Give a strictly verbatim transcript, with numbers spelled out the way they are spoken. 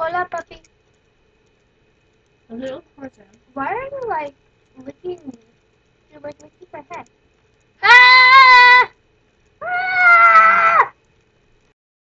Hola, papi. Hello, what's up? Why are you like licking me? You're like licking my head.